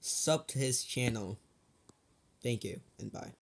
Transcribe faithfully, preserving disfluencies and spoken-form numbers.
sub to his channel. Thank you, and bye.